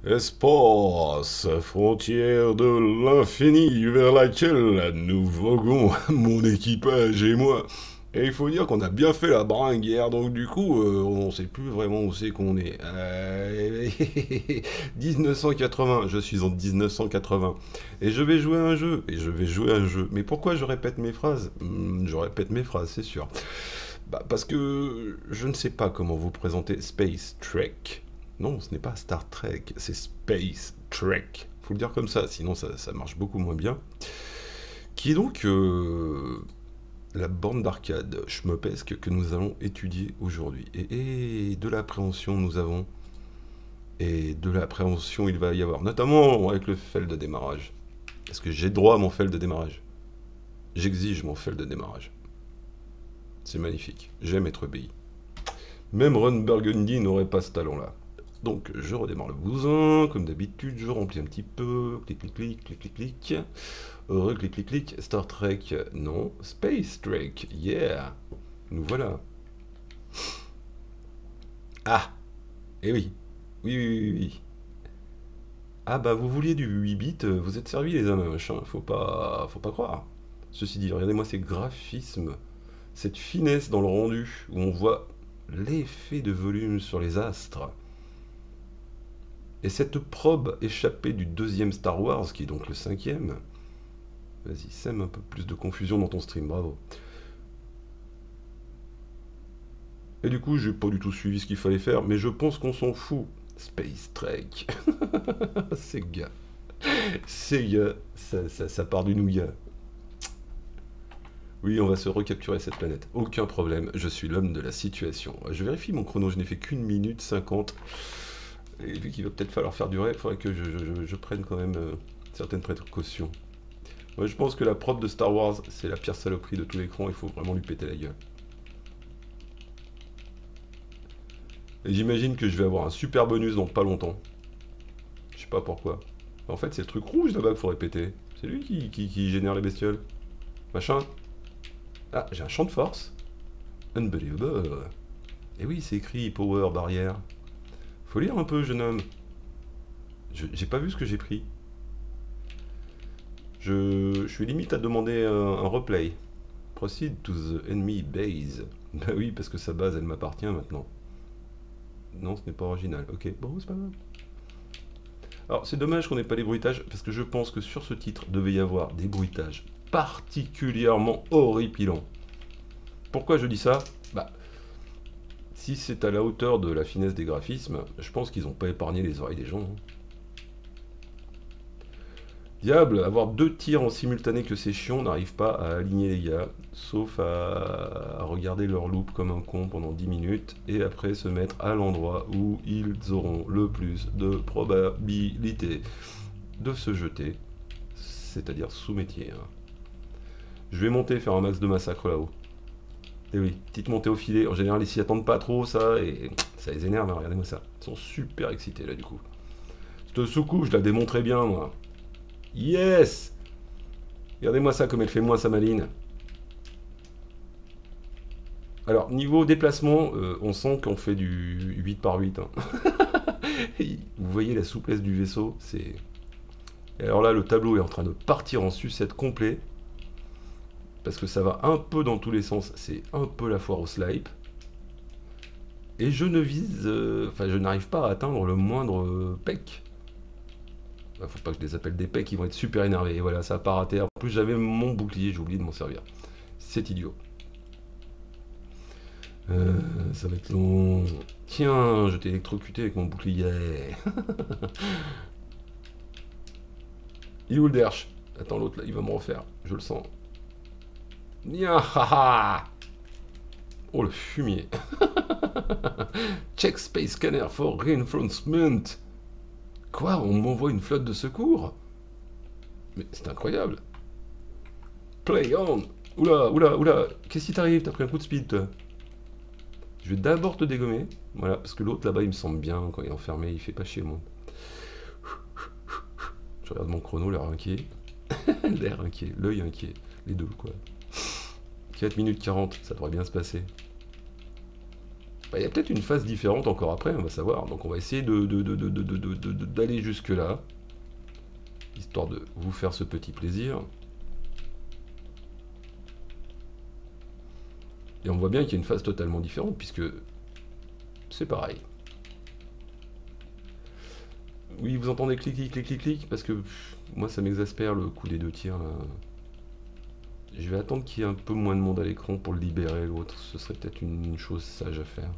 Espace, frontière de l'infini vers laquelle nous voguons, mon équipage et moi. Et il faut dire qu'on a bien fait la bringue hier, donc du coup, on sait plus vraiment où c'est qu'on est. 1980, je suis en 1980. Et je vais jouer à un jeu, et je vais jouer à un jeu. Mais pourquoi je répète mes phrases? Je répète mes phrases, c'est sûr. Bah, parce que je ne sais pas comment vous présenter Space Trek. Non, ce n'est pas Star Trek, c'est Space Trek. Faut le dire comme ça, sinon ça marche beaucoup moins bien. Qui est donc la borne d'arcade schmopesque que nous allons étudier aujourd'hui. Et de l'appréhension nous avons, et de l'appréhension il va y avoir, notamment avec le fail de démarrage. Est-ce que j'ai droit à mon fail de démarrage? J'exige mon fail de démarrage. C'est magnifique, j'aime être obéi. Même Ron Burgundy n'aurait pas ce talent-là. Donc je redémarre le bousin, comme d'habitude, je remplis un petit peu, clic clic clic, clic clic clic, clic clic clic, Star Trek, non, Space Trek, yeah, nous voilà. Ah, eh oui, oui, oui, oui, oui. Ah bah vous vouliez du 8 bits, vous êtes servis les amoches, hein, faut pas croire. Ceci dit, regardez-moi ces graphismes, cette finesse dans le rendu, où on voit l'effet de volume sur les astres. Et cette probe échappée du deuxième Star Wars, qui est donc le cinquième, vas-y, sème un peu plus de confusion dans ton stream, bravo. Et du coup, j'ai pas du tout suivi ce qu'il fallait faire, mais je pense qu'on s'en fout. Space Trek. Sega. Sega, ça part du nougat. Oui, on va se recapturer cette planète. Aucun problème, je suis l'homme de la situation. Je vérifie mon chrono, je n'ai fait qu'une minute 50. Et vu qu'il va peut-être falloir faire durer, il faudrait que je prenne quand même certaines précautions. Moi, je pense que la prod de Star Wars, c'est la pire saloperie de tout l'écran, il faut vraiment lui péter la gueule. Et j'imagine que je vais avoir un super bonus dans pas longtemps. Je sais pas pourquoi. En fait, c'est le truc rouge là-bas qu'il faudrait péter. C'est lui qui génère les bestioles. Machin. Ah, j'ai un champ de force. Unbelievable. Et oui, c'est écrit Power Barrière. Faut lire un peu, jeune homme. J'ai pas vu ce que j'ai pris. Je suis limite à demander un replay. Proceed to the enemy base. Bah oui, parce que sa base, elle m'appartient maintenant. Non, ce n'est pas original. Ok, bon, c'est pas grave. Alors, c'est dommage qu'on n'ait pas les bruitages, parce que je pense que sur ce titre, devait y avoir des bruitages particulièrement horripilants. Pourquoi je dis ça? Bah, si c'est à la hauteur de la finesse des graphismes, je pense qu'ils n'ont pas épargné les oreilles des gens, hein. Diable, avoir deux tirs en simultané que c'est chiant, on n'arrive pas à aligner les gars, sauf à regarder leur loupe comme un con pendant 10 minutes, et après se mettre à l'endroit où ils auront le plus de probabilité de se jeter, c'est-à-dire sous mes tirs. Je vais monter, faire un max de massacre là-haut. Et oui, petite montée au filet, en général ils s'y attendent pas trop ça, et ça les énerve, hein, regardez-moi ça. Ils sont super excités là du coup. Cette soucoupe, je la démontrais bien moi. Yes! Regardez-moi ça comme elle fait moins sa maline. Alors, niveau déplacement, on sent qu'on fait du 8 par 8, hein. Vous voyez la souplesse du vaisseau, c'est... Et alors là, le tableau est en train de partir en sucette complet, parce que ça va un peu dans tous les sens, c'est un peu la foire au snipe. Et je ne vise... Enfin, je n'arrive pas à atteindre le moindre pec. Bah, faut pas que je les appelle des pecs, ils vont être super énervés. Et voilà, ça a pas raté. En plus, j'avais mon bouclier, j'ai oublié de m'en servir. C'est idiot. Ça va être long. Tiens, je t'ai électrocuté avec mon bouclier. Il est où le derche? Attends, l'autre là, il va me refaire. Je le sens. Nia, haha. Oh, le fumier. Check Space Scanner for reinforcement. Quoi? On m'envoie une flotte de secours? Mais c'est incroyable. Play on. Oula, oula, oula. Qu'est-ce qui t'arrive? T'as pris un coup de speed, toi. Je vais d'abord te dégommer. Voilà, parce que l'autre là-bas, il me semble bien. Quand il est enfermé, il fait pas chier, moi. Je regarde mon chrono, l'air inquiet. L'air inquiet, l'œil inquiet. Les deux, quoi. 4 minutes 40, ça devrait bien se passer. Bah, il y a peut-être une phase différente encore après, on va savoir. Donc on va essayer d'aller jusque là, histoire de vous faire ce petit plaisir. Et on voit bien qu'il y a une phase totalement différente, puisque c'est pareil. Oui, vous entendez clic, clic, clic, clic, clic, parce que moi ça m'exaspère le coup des deux tirs là. Je vais attendre qu'il y ait un peu moins de monde à l'écran pour le libérer l'autre, ce serait peut-être une chose sage à faire.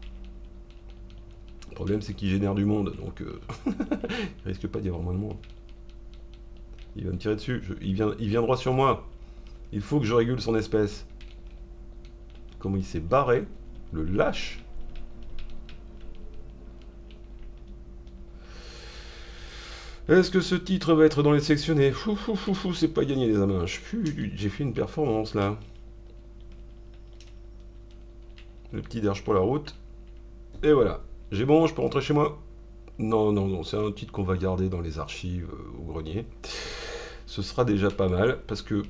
Le problème c'est qu'il génère du monde, donc il risque pas d'y avoir moins de monde. Il va me tirer dessus, il vient droit sur moi. Il faut que je régule son espèce. Comment il s'est barré, le lâche. Est-ce que ce titre va être dans les sectionnés? Fou, fou, fou, fou, c'est pas gagné les amis. J'ai fait une performance là. Le petit derge pour la route. Et voilà. J'ai bon, je peux rentrer chez moi? Non, non, non, c'est un titre qu'on va garder dans les archives au grenier. Ce sera déjà pas mal, parce que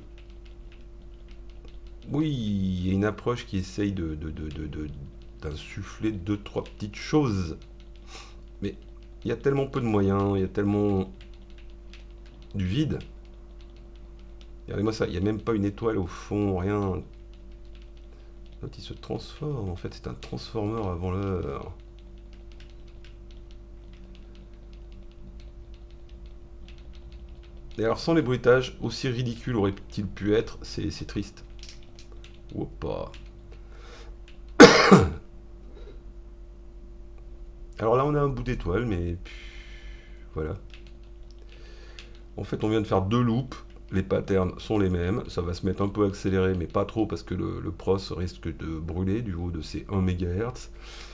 oui, il y a une approche qui essaye d'insuffler deux, trois petites choses. Mais il y a tellement peu de moyens, il y a tellement du vide. Regardez-moi ça, il n'y a même pas une étoile au fond, rien. L'autre il se transforme, en fait c'est un transformer avant l'heure. Et alors sans les bruitages, aussi ridicule aurait-il pu être, c'est triste. Oupa. Alors là on a un bout d'étoile, mais voilà. En fait on vient de faire deux loops, les patterns sont les mêmes, ça va se mettre un peu accéléré, mais pas trop parce que le pros risque de brûler du haut de ces 1 MHz.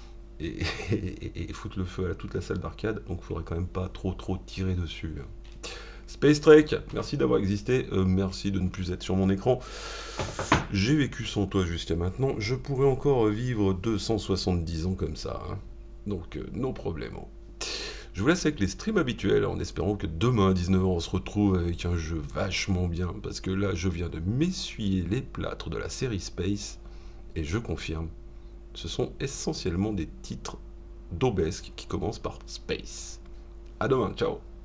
Et foutre le feu à toute la salle d'arcade, donc il faudrait quand même pas trop tirer dessus. Space Trek, merci d'avoir existé, merci de ne plus être sur mon écran. J'ai vécu sans toi jusqu'à maintenant, je pourrais encore vivre 270 ans comme ça, hein. Donc no problème. Je vous laisse avec les streams habituels en espérant que demain à 19h on se retrouve avec un jeu vachement bien, parce que là je viens de m'essuyer les plâtres de la série Space, et je confirme, ce sont essentiellement des titres d'obesques qui commencent par Space. A demain, ciao.